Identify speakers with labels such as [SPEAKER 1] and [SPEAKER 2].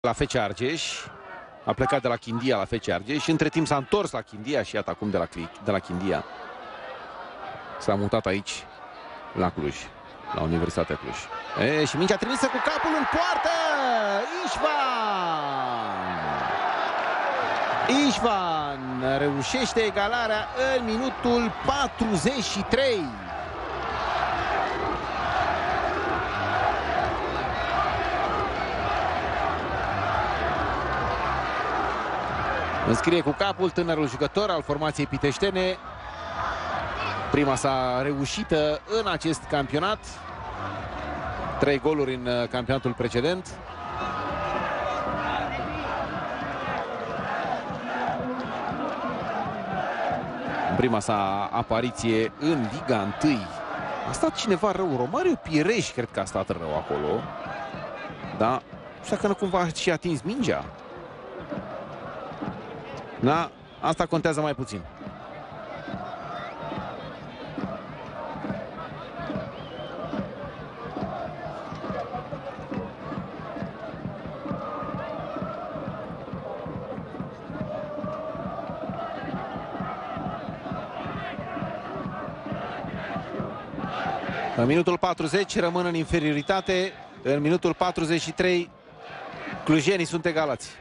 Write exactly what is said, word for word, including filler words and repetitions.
[SPEAKER 1] la F C Argeș. A plecat de la Chindia la F C Argeș și între timp s-a întors la Chindia și iată acum de la, de la Chindia s-a mutat aici la Cluj, la Universitatea Cluj. E, și mingea trimisă cu capul în poartă! Ișvan! Ișvan reușește egalarea în minutul patruzeci și trei. Înscrie cu capul tânărul jucător al formației piteștene. Prima sa reușită în acest campionat. Trei goluri în campionatul precedent. În prima sa apariție în Liga unu. A stat cineva rău, Romariu Pireș cred că a stat rău acolo. Da, nu știu dacă nu cumva și-a atins mingea. Da, asta contează mai puțin. În minutul patruzeci rămân în inferioritate. În minutul patruzeci și trei clujenii sunt egalați.